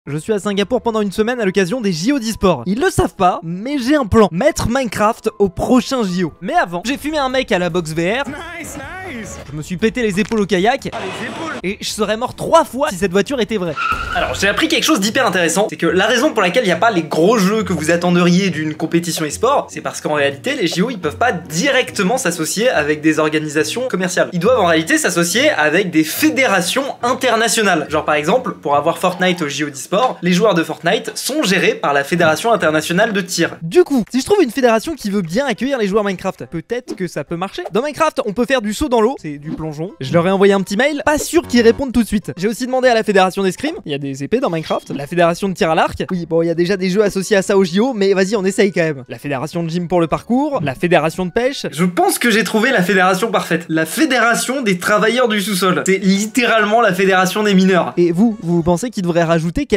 Je suis à Singapour pendant une semaine à l'occasion des JO d'e-sport. Ils le savent pas, mais j'ai un plan. Mettre Minecraft au prochain JO. Mais avant, j'ai fumé un mec à la box VR. Nice. Je me suis pété les épaules au kayak. Ah, les épaules. Et je serais mort 3 fois si cette voiture était vraie. Alors j'ai appris quelque chose d'hyper intéressant, c'est que la raison pour laquelle il n'y a pas les gros jeux que vous attendriez d'une compétition e-sport, c'est parce qu'en réalité les JO ils peuvent pas directement s'associer avec des organisations commerciales. Ils doivent en réalité s'associer avec des fédérations internationales. Genre par exemple, pour avoir Fortnite aux JO d'e-sport, les joueurs de Fortnite sont gérés par la Fédération internationale de tir. Du coup, si je trouve une fédération qui veut bien accueillir les joueurs Minecraft, peut-être que ça peut marcher. Dans Minecraft, on peut faire du saut dans l'eau, c'est du plongeon. Je leur ai envoyé un petit mail, pas sûr qu'ils répondent tout de suite. J'ai aussi demandé à la fédération d'escrime, il y a des épées dans Minecraft, la fédération de tir à l'arc. Oui, bon, il y a déjà des jeux associés à ça au JO, mais vas-y, on essaye quand même. La fédération de gym pour le parcours, la fédération de pêche. Je pense que j'ai trouvé la fédération parfaite. La fédération des travailleurs du sous-sol. C'est littéralement la fédération des mineurs. Et vous pensez qu'ils devraient rajouter quel jeu ?